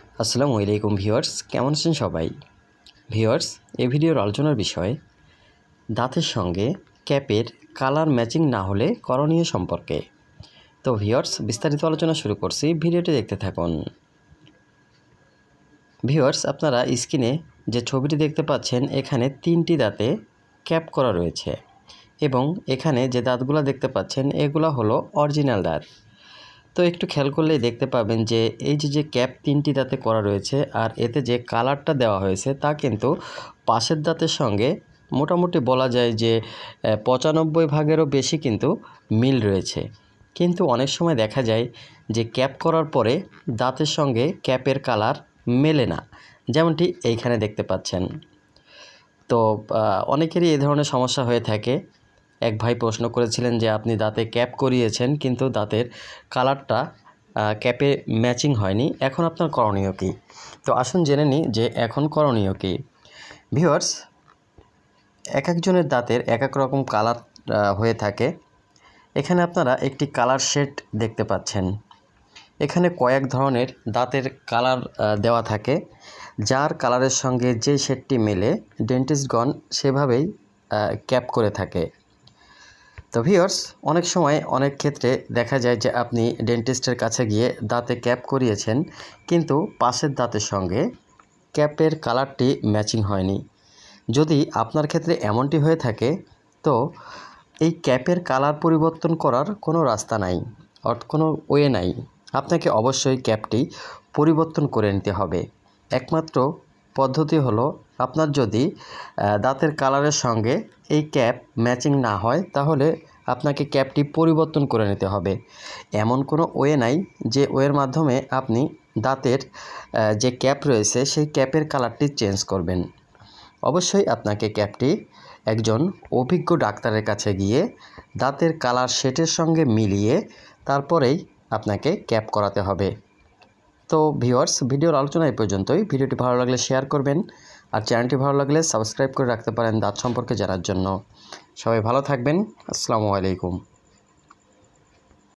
আসসালামু আলাইকুম ভিউয়ার্স, কেমন আছেন সবাই? ভিউয়ার্স, এই ভিডিওর আলোচনার বিষয় দাঁতের সঙ্গে ক্যাপের কালার ম্যাচিং না হলে করণীয় সম্পর্কে। তো ভিউয়ার্স, বিস্তারিত আলোচনা শুরু করছি, ভিডিওটি দেখতে থাকুন। ভিউয়ার্স, আপনারা স্ক্রিনে যে ছবিটি দেখতে পাচ্ছেন, এখানে 3টি দাঁতে ক্যাপ করা রয়েছে এবং এখানে যে দাঁতগুলো দেখতে পাচ্ছেন এগুলো হলো অরিজিনাল দাঁত। তো একটু খেয়াল করলেই দেখতে পাবেন যে এই যে ক্যাপ 3টি দাঁতে করা রয়েছে আর এতে যে কালারটা দেওয়া হয়েছে তা কিন্তু পাশের দাঁতের সঙ্গে মোটামুটি বলা যায় যে 95 ভাগেরও বেশি কিন্তু মিল রয়েছে। কিন্তু অনেক সময় দেখা যায় যে ক্যাপ করার পরে দাঁতের সঙ্গে ক্যাপের কালার মেলে না, যেমনটি এইখানে দেখতে পাচ্ছেন। তো অনেকেরই এই ধরনের সমস্যা হয়ে থাকে। এক ভাই প্রশ্ন করেছিলেন যে আপনি দাঁতে ক্যাপ করিয়েছেন কিন্তু দাঁতের কালারটা ক্যাপে ম্যাচিং হয়নি, এখন আপনার করণীয় কী? তো আসুন জেনে নিই যে এখন করণীয় কী। ভিউয়ার্স, এক একজনের দাঁতের এক এক রকম কালার হয়ে থাকে। এখানে আপনারা একটি কালার শেড দেখতে পাচ্ছেন। এখানে কয়েক ধরনের দাঁতের কালার দেওয়া থাকে, যার কালারের সঙ্গে যে শেডটি মেলে ডেন্টিস্টগণ সেভাবেই ক্যাপ করে থাকে। তো ভিউয়ার্স, অনেক সময় অনেক ক্ষেত্রে দেখা যায় যে আপনি ডেন্টিস্টের কাছে গিয়ে দাঁতে ক্যাপ করিয়েছেন কিন্তু পাশের দাঁতের সঙ্গে ক্যাপের কালারটি ম্যাচিং হয়নি। যদি আপনার ক্ষেত্রে এমনটি হয়ে থাকে তো এই ক্যাপের কালার পরিবর্তন করার কোনো রাস্তা নাই, কোনো ওয়ে নাই। আপনাকে অবশ্যই ক্যাপটি পরিবর্তন করে নিতে হবে। একমাত্র পদ্ধতি হলো, আপনার যদি দাঁতের কালারের সঙ্গে এই ক্যাপ ম্যাচিং না হয় তাহলে আপনাকে ক্যাপটি পরিবর্তন করে নিতে হবে। এমন কোনো ওয়ে নাই যে ওয়ের মাধ্যমে আপনি দাঁতের যে ক্যাপ রয়েছে সেই ক্যাপের কালারটি চেঞ্জ করবেন। অবশ্যই আপনাকে ক্যাপটি একজন অভিজ্ঞ ডাক্তারের কাছে গিয়ে দাঁতের কালার শেডের সঙ্গে মিলিয়ে তারপরেই আপনাকে ক্যাপ করাতে হবে। তো ভিউয়ার্স, ভিডিওর আলোচনা এই পর্যন্তই। ভিডিওটি ভালো লাগলে শেয়ার করবেন আর চ্যানেলটি ভালো লাগলে সাবস্ক্রাইব করে রাখতে পারেন দাঁত সম্পর্কে জানার জন্য। সবাই ভালো থাকবেন। আসসালামু আলাইকুম।